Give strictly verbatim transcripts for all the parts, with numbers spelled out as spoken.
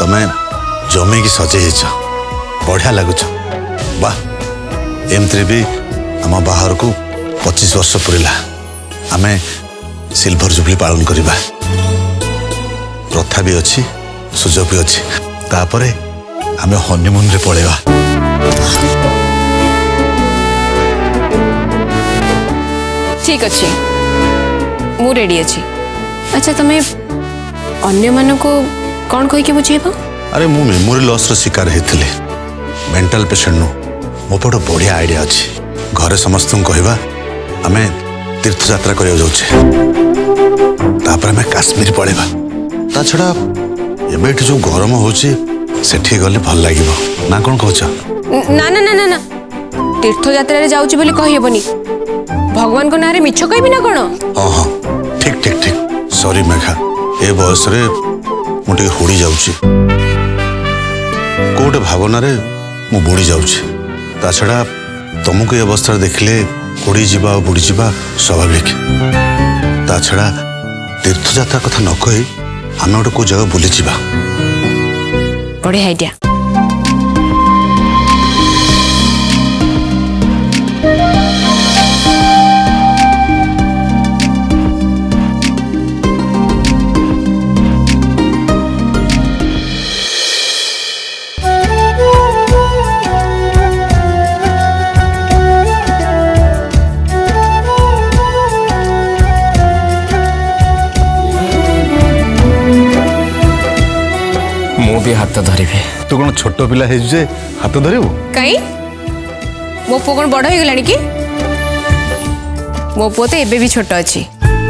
तुम्हें जमे की सजे बढ़िया लगुच वाह एमती भी आम बाहर को पच्चीस वर्ष पुरला आम सिल्वर जुबली पालन करवा प्रथा भी अच्छी सुजोग भी अच्छी तापरे आम हनीमून रे पड़ेगा ठीक अच्छे मु रेडी अच्छी। अच्छा तुम्हें अन्य मान को कौन कह के बुझेब? अरे मु मेमोरी लॉस रो शिकार होते मेंटल पेशेंट नु मो पे गोटे बढ़िया आइडिया अच्छी घरे समस्त कहवा आम तीर्थ यात्रा करिया जाउछे तापर आम काश्मीर पड़ेगा ता छड़ा एबे जो गरम होची सेठी गले भल लागिबो ना कोन कहछ? ना ना ना ना ना तीर्थ यात्रा रे जाउची बोली कहिबनी भगवान को नारे मिछ कहबी ना कोन? हां हां ठीक ठीक ठीक सॉरी मेघा ए बयस रे मुटे होड़ी जाउची कोट भावना रे मु बुड़ी जाउची ता छड़ा तुमको ये अवस्था देखले होड़ी जीवा और बुड़ी जीवा स्वाभाविक ता छड़ा तीर्थ यात्रा कथा न कही आम गोटे को जगह बुली जीवा बढ़िया आइडिया। भी हाथ धरबे तू कौन छोट पिला है जे हाथ धरबू कहीं मो पु कौन बड़ हो गलानी कि मो पु तो एबे भी छोट अच्छी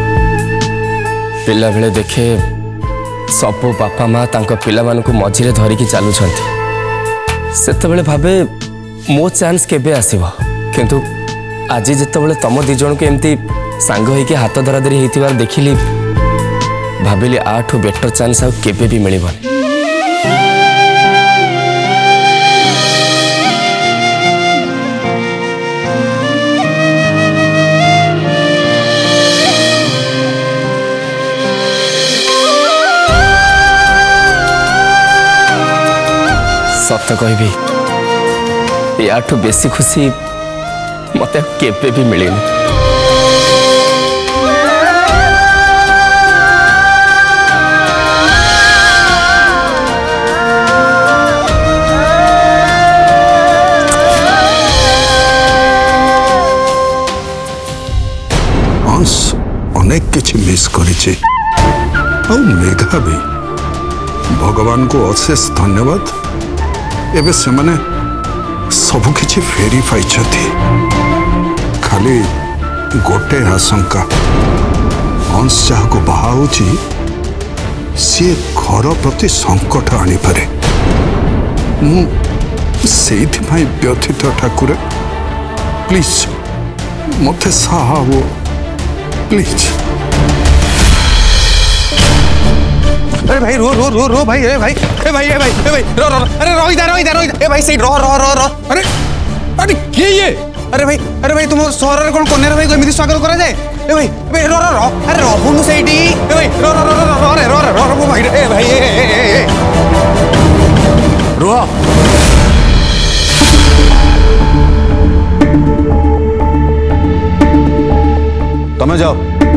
पिला बेले देखे सब बापा माँ तांको पिला मान को मझिरे धरिकी चलुं से भावे मो चांस केबे आसीबो किंतु आज जिते तम दी जन को एमती सांग होइके हाथ धरा धरी होइतिबार देखिली भाविली आठू बेटर चांस आ केबे भी मिलबनी। सत कहबी याठू बेसी खुशी मत केबे भी मिले अनेक किछि मिस करिछि और मेघा भी भगवान को अशेष धन्यवाद एबे से माने सबु किछि फेरी पाइछथि खाली गोटे आशंका अंश जहाँ को बाहाउछि सी घर प्रति संकट आनी पारे मु सेइथि भाई व्यथित ठाकुर प्लीज मते साहा हो प्लीज। अरे भाई रो रो रो रो भाई ए भाई ए भाई ए भाई ए भाई रो रो अरे रो इधर रो इधर रो इधर ए भाई सही रो रो रो रो अरे अरे के ये अरे भाई अरे भाई तुम शहर रे कोन कोनेर भाई एमिति स्वागत करा जाए ए भाई ए भाई रो रो रो अरे रो बुनु सेठी ए भाई रो रो रो रो अरे रो रो रो भाई ए भाई ए रो तमे जाओ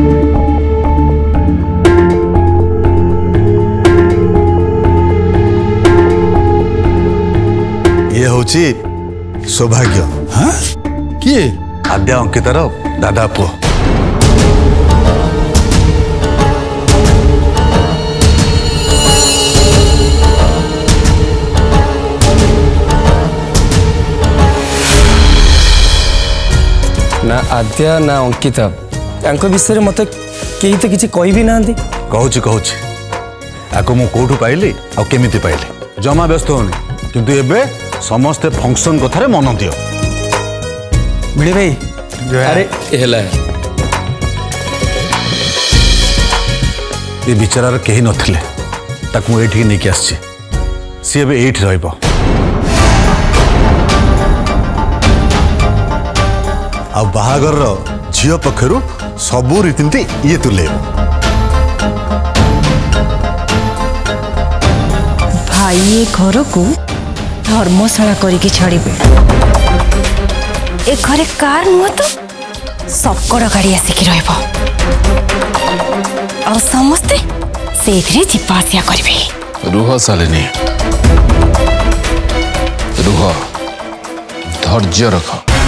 ये होची सौभाग्य। हाँ किए? आद्या अंकितार दादा पुओ। ना आद्या ना अंकिता यांको विषय मत कहीं तो किसी कही भी ना कहूची कहूची आको मु कोठू पाइली आ केमिति पाइली जमा व्यस्त होनी किंतु एबे समस्ते फंक्शन कथारे मन दियो भिड़े भाई अरे हेला ये बिचारार कहीं नथिले ताकू मु एठी नेकी आछि सी एबे एठी रहइबो आ बाहागर झियो पक्षरु सबू रीतिनीति ये तुले भाई ए घर को धर्मशाला करके छाड़े। ए घरे कार नुह तो सकड़ गाड़ी आसिक और समस्ते से जीवा आसिया करेंगे। रुह शालिनी रुह धैर्य रख।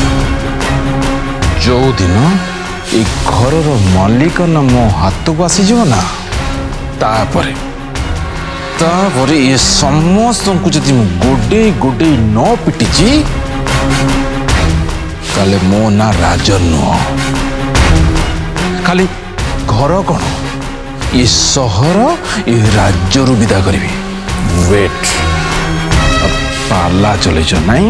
जो दिन ए घर मालिक न मो हाथ को आसीज ना तापर तापर ये समस्त को जदि गोडे गोडे न पिटिची ताले मो ना राजर नुह खाली घर कौन ये सहर ये राज्य रु विदा करी। वेट पाला चले नहीं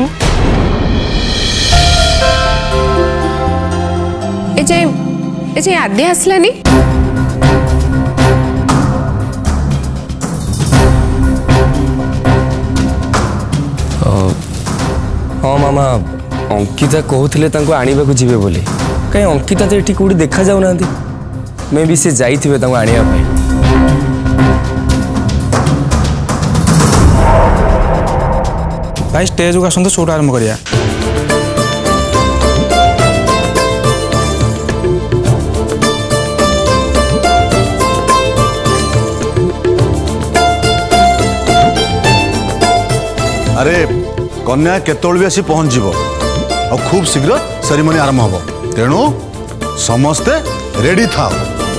ए जे ए जे आद्या आसलानी हाँ मामा अंकिता कहते आणवा को जीवे बोली कहीं अंकिता तो ये कौटी देखा जाऊना मे भी सी जाइए आने भाई स्टेज को आसतु शोट आरंभ करिया। अरे कन्या केतल भी आसी पहुँच जीव और खूब शीघ्र सेरेमनी आरंभ हम तेणु समस्ते रेडी था।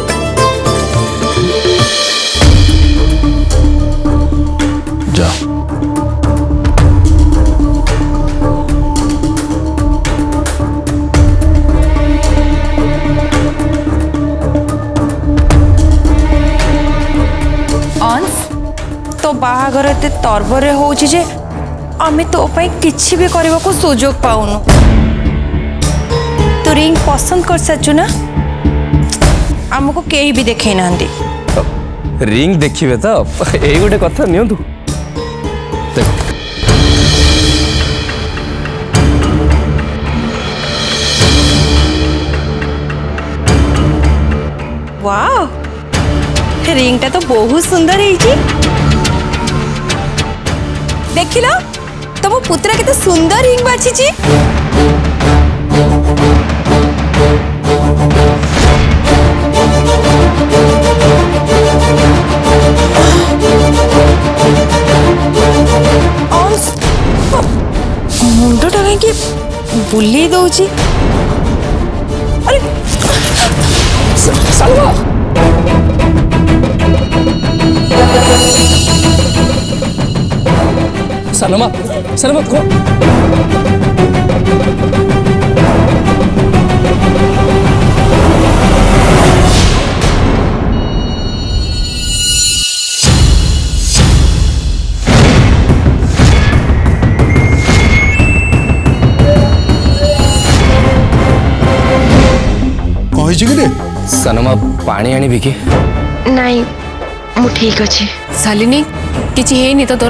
जा अंश तो बाहागर एते तरबरे होउछि जे आमे तो पाई किछि भी करबा को सुजोग पाउनु। तो रिंग पसंद कर सचु ना हमको केही भी देखे नांदी। रिंग देखिए तो यही गोटे कथा नियंतु वाओ रिंग टा तो बहुत सुंदर है। देख लो तुम पुत्रा के सुंदर रिंग बाछी छी। मुंडटा कहीं बुले दौची। अरे सलमा सलमा सलमा को सनमा पानी आनी भी कि नहीं मु ठीक अच्छे। शालिनी किछि है नहीं तो तोर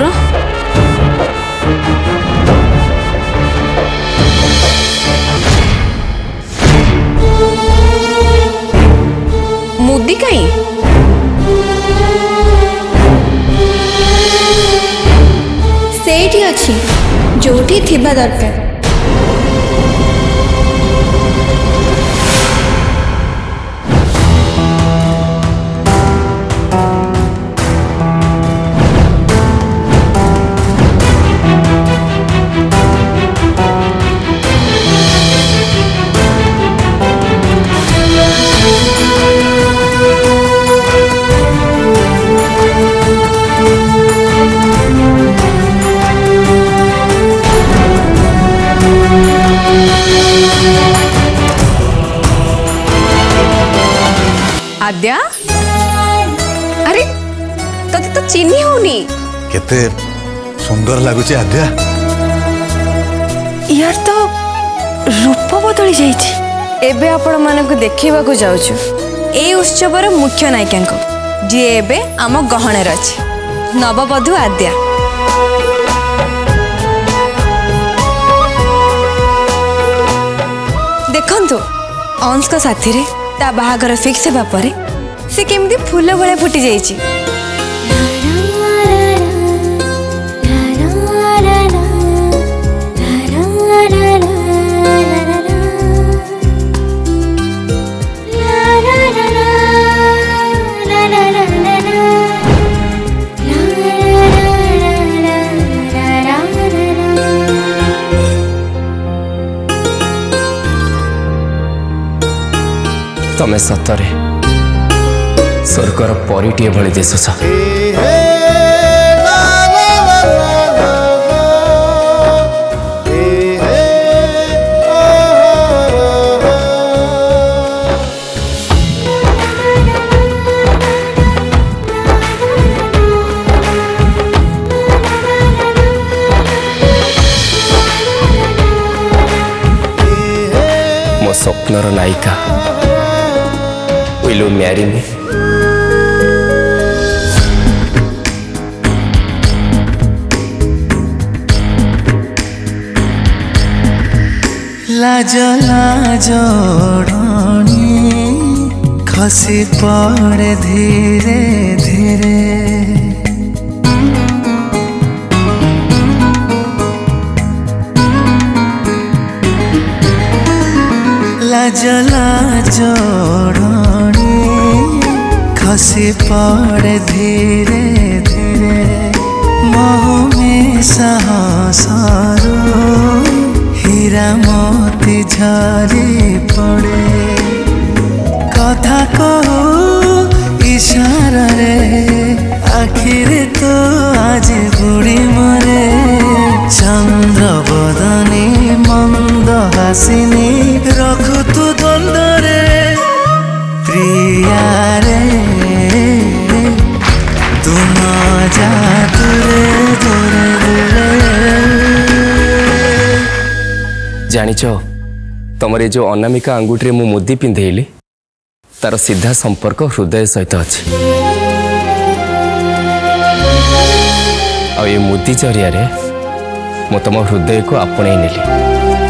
मुदी कहीं सेठी अच्छी जोठी थिबा दरकार। आद्या अरे तते तो चिन्ही होनी केते सुंदर लगुचे आद्या। यार तो रूप बदली जाइछि। एबे आपण मानको देखिबा को जाउछु ए उत्सवर मुख्य नायिका जी एबे आम गहणर अछि नववधू आद्या। देखंतु अंश का साथी रे ता बाहागर फिक्स हेबा परे से केमदी फूल भले फुटी जाइछि। तमें सतरे स्वर्गर परीटे भली दिशुस। मो स्वप्नर नायिका, विल यू मैरी मी? लाज लाज ओढ़नी खसी पड़े धीरे धीरे, लाज लाज ओढ़नी खसी पड़े धीरे धीरे, मोह में साहसरू हीरा मोती झरी पड़े, कथा कहू इशारा रे आखिर तो आज बुढ़ी मरे, चंद्र बदनी मंद हासिनी रखु तू द्वंद्वरे प्रिया रे, तुम जा दूरे दूरे दूरे। जानिच तुम जो अनामिका अंगुठी मु मुदी पिंधेली तार सीधा संपर्क हृदय सहित अच्छी। आ ये मुदी जरिया रे मु तुम हृदय को आपणे नेली।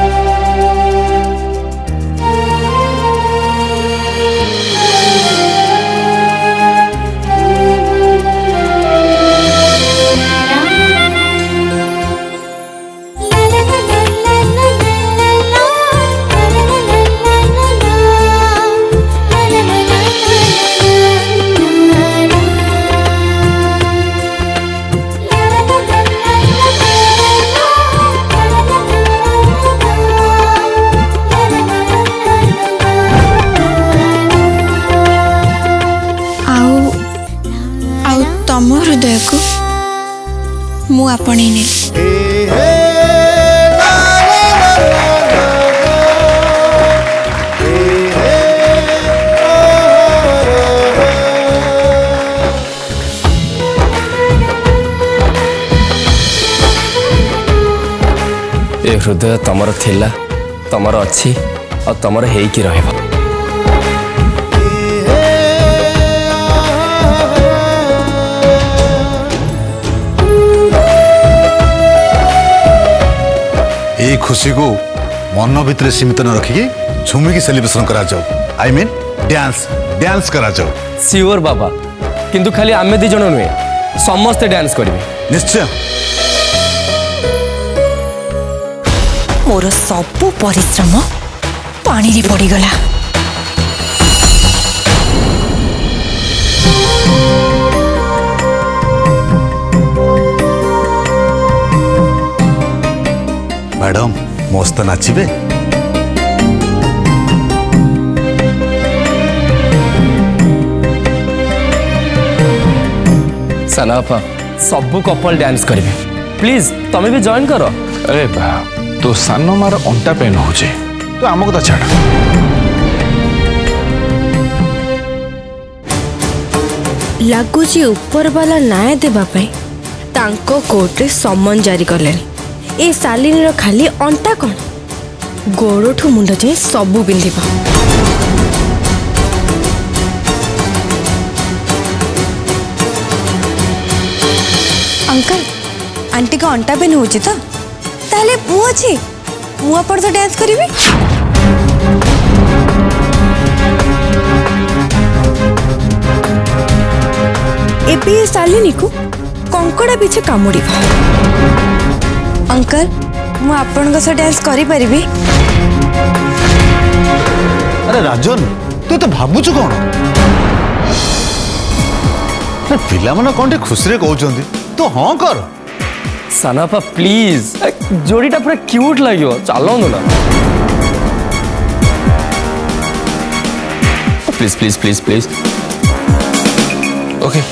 तम हृदय को मु आपणे नेली। ए हृदय तमर थिला, तमर अच्छी और तमर हेकी रहबा। ये खुशी को मन भितर सीमित न रखिकी झुमिकी सेलिब्रेशन करा जाओ। आई मीन डांस डांस करा जाओ। सियोर बाबा, किंतु खाली आमे दी जण नुहे, समस्ते डांस करिवे। निश्चय। मोर सबु परिश्रम पानी रे पड़ी गला। मैडम मस्त नाचिबे। सनापा सबु कपल डांस करिवे, प्लीज तमे भी जॉइन करो। अरे बा तो सानो मार अंटा पेन हो जे तो आमको तो छाड़। लगुची ऊपर वाला न्याय देबा पई तांको कोर्ट रे सम्मन जारी करलेनी। ए शालिनी रो खाली अंटा कौन गोड़ठू मुंड जाए सबू पिंधिबा। अंकल आंटी का अंटा पेन होची तो ताले मु अछि मु अपन तो डांस करिवि। एबे शालिनी को कंकड़ा पीछे कामुड़ीबा। अंकल मु आपन को डांस करि परिबी। अरे राजन तू तो भाबुछु कौन? पिला मन कौन खुशी रे कहउछंदी तो हाँ कर। सनापा प्लीज जोड़ीटा पूरा क्यूट लगियो, चलो ना। Please please please please okay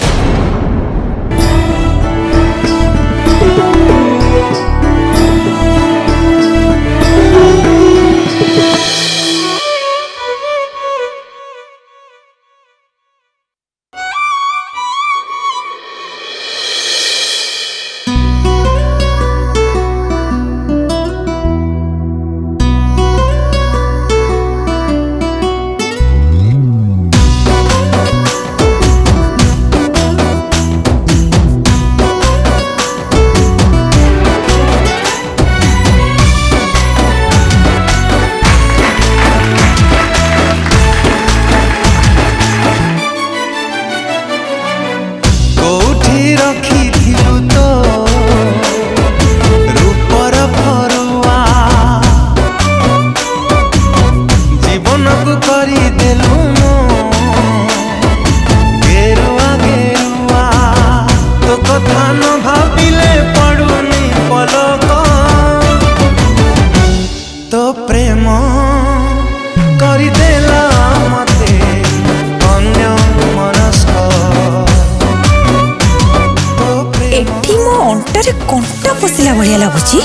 कंटा पशिला भाया लगुच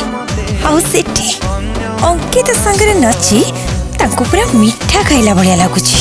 अंकित सांगरे नची तांको पूरा मीठा खाइला भाया लगुच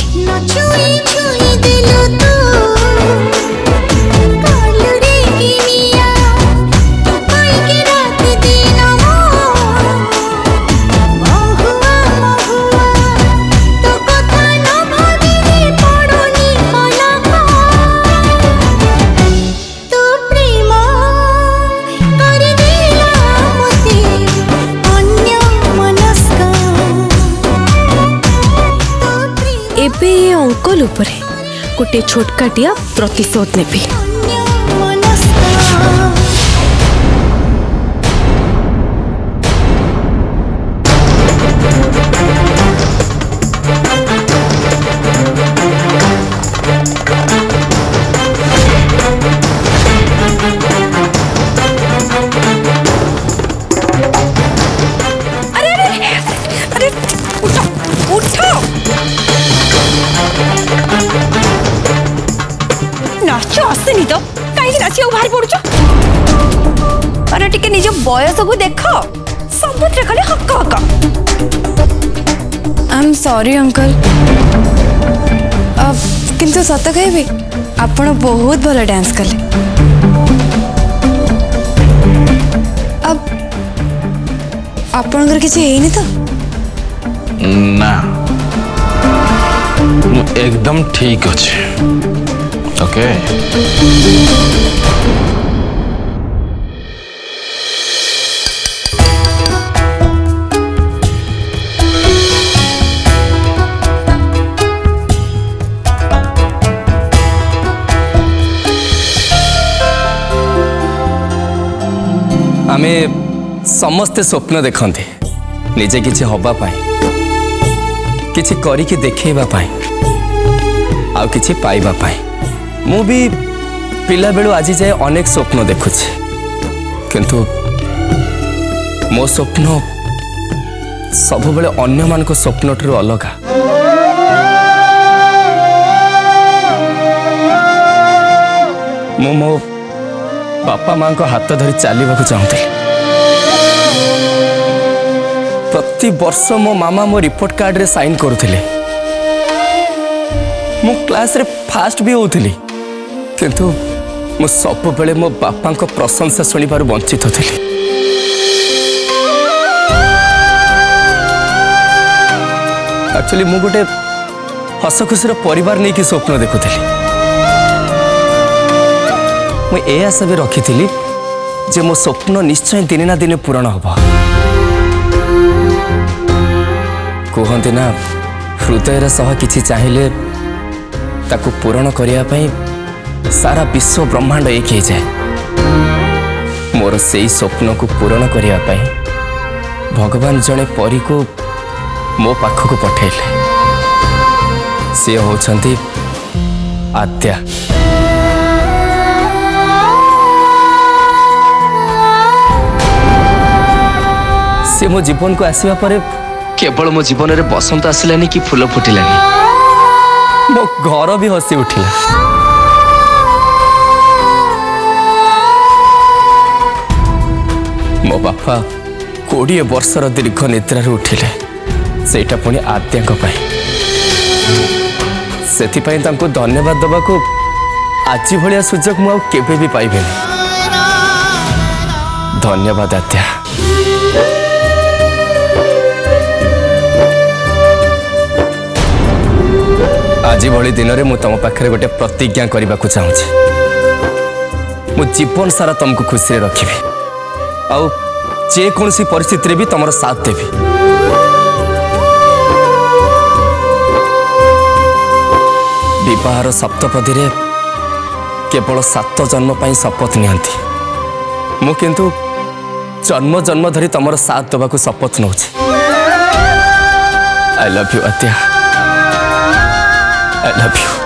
एबे ये अंकल उपरे गोटे छोटकाटिया प्रतिशोध नेबी। अरे अरे अरे उठो उठो नाच आसेनी तो कहीं नाच बाहर पड़ुछ अरे टिके निज बयस को देख सबुत खाली हक हक। आई एम सॉरी अंकल किंतु सत कहबी आपण बहुत भल डांस कले। अब आपणकर किसी हेनी तो ना एकदम ठीक अच्छे ओके आमे समस्ते स्वप्न देखते निजे किछि हवा पाए किछि करिके देखेबा पाए आउ किछि पाइबा पाए मु भी पिला बेलू आज जाए अनेक स्वप्न देखुछि किंतु मो स्वप्न सब बेले अन्य मान को स्वप्न ठुर अलगा। मु मो बापा मां को हाथ धरी चलवाक चाहूली। प्रति वर्ष मो मामा मो रिपोर्ट कार्ड रे साइन करुथिले मो क्लास रे फास्ट भी होउथिली किंतु मो सब बेले मो बापा को प्रशंसा सुनिबार वंचित होथिली। एक्चुअली मु गोटे हस खुशीर परिवार नहीं कि स्वप्न देखुथिली। मु ए आशा भी रखी जे मो स्वप्न निश्चय दिन ना दिन पूरण होबा। कहते ना हृदय सह किछि चाहिए ताकू पूरण करिया पई सारा विश्व ब्रह्मांड एक हो जाए। मोर से स्वप्न को पूरण करिया पई भगवान जड़े परी को मो पाखक पठेले सी होछंती आद्या। से मो जीवन को आसवा पर केवल मो जीवन रे बसंत आसिलानी कि फूल फुटिलानी मो घर भी हसी उठिला। मो बापा कोड़े वर्षर दीर्घ निद्रार उठिले, सेटा पुणी आद्या से धन्यवाद दबा को आज भाया सुजोग मुझे भी पाइबे। धन्यवाद आद्या। आज भली दिन में मुझे तुम पाखे गोटे प्रतिज्ञा करने को चाहूँगी। मु जीवन सारा तुमको खुशी रखी आउ जेकोसी परिस्थिति भी तुम साथ देवी। विवाहर सप्तपदी रे केवल सात जन्म पाई शपथ नियंती। मु किंतु जन्म जन्म धरी तुम साथ देवा शपथ नौ। I love you Aadya. I love you.